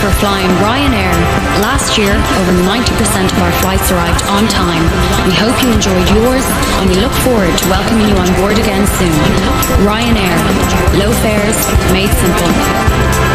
for flying Ryanair. Last year, over 90% of our flights arrived on time. We hope you enjoyed yours, and we look forward to welcoming you on board again soon. Ryanair. Low fares, made simple.